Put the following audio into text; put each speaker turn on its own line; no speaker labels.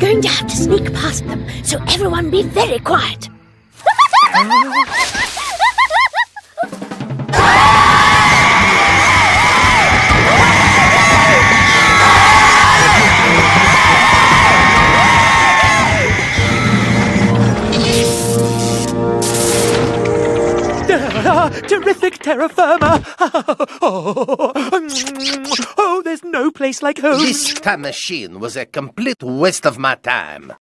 going to have to sneak past them, so everyone be very quiet.
Terrific terra firma! Oh, there's no place like home.
This time machine was a complete waste of my time.